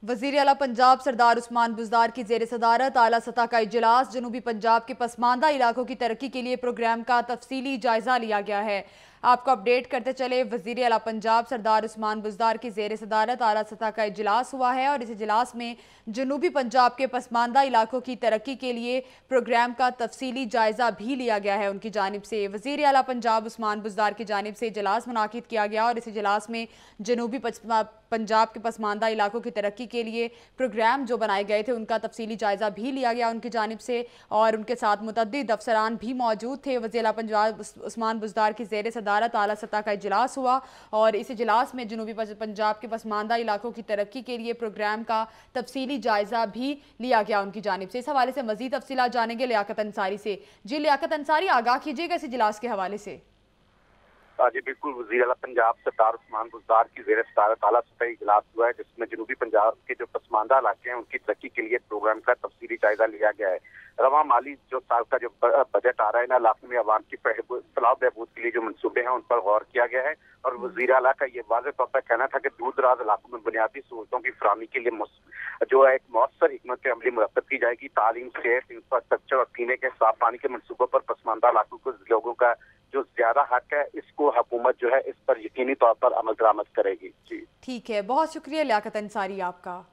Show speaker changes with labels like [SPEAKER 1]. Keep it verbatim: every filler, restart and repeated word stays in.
[SPEAKER 1] وزیر اعلیٰ پنجاب سردار عثمان بزدار کی زیر صدارت اعلیٰ سطح کا اجلاس جنوبی پنجاب کے پسماندہ علاقوں کی ترقی کے لیے پروگرام کا تفصیلی جائزہ لیا گیا ہے۔ آپ کو اپڈیٹ کرتے چلے، وزیر اعلیٰ پنجاب سردار عثمان بزدار کی زیر صدارت اعلیٰ سطح کا اجلاس ہوا ہے اور اس اجلاس میں جنوبی پنجاب کے پسماندہ علاقوں کی ترقی کے لیے پروگرام کا تفصیلی جائزہ بھی لیا گیا ہے۔ ان کی جانب سے وزیر اعلیٰ پنجاب عثمان بزدار کی جانب سے اجلاس منعقد کیا گیا اور اس اجلاس میں جنوبی پنجاب کے پسماندہ علاقوں کی ترقی کے لیے پروگرام جو بنائے گئے تھے ان کا تفصیلی جائزہ بھی لیا گیا ان کی جانب سے، اور ان کے ساتھ متعدد افسران بھی موجود تھے۔ وزیر اعلیٰ پنجاب عثمان بزدار کی زیر صدارت اعلیٰ سطح کا اجلاس ہوا اور اس اجلاس میں جنوبی پنجاب کے پسماندہ علاقوں کی ترقی کے لیے پروگرام کا تفصیلی جائزہ بھی لیا گیا ان کی جانب سے۔ اس حوالے سے مزید تفصیلات جانیں گے لیاقت انصاری سے۔ جی لیاقت انصاری، آگاہ کیجیے گا اس اجلاس کے حوالے سے۔
[SPEAKER 2] جی بالکل، وزیر اعلیٰ پنجاب سردار عثمان بزدار کی زیر صدارت اعلیٰ سطحی اجلاس ہوا ہے جس میں جنوبی پنجاب کے جو پسماندہ علاقے ہیں ان کی ترقی کے لیے پروگرام کا تفصیلی جائزہ لیا گیا ہے۔ رواں مالی جو سال کا جو بجٹ آ رہا ہے ان علاقوں میں عوام کی فلاح و بہبود کے لیے جو منصوبے ہیں ان پر غور کیا گیا ہے، اور وزیر اعلیٰ کا یہ واضح طور پر کہنا تھا کہ دور دراز علاقوں میں بنیادی سہولتوں کی فراہمی کے لیے جو ہے ایک مؤثر حکمت عملی مرتب کی جائے گی۔ تعلیم، صحت، انفراسٹرکچر اور پینے کے صاف پانی کے منصوبوں پر پسماندہ علاقوں کے لوگوں کا جو زیادہ حق ہے اس کو حکومت جو ہے اس پر یقینی طور پر عمل درآمد کرے گی۔ جی
[SPEAKER 1] ٹھیک ہے، بہت شکریہ لیاقت انصاری آپ کا۔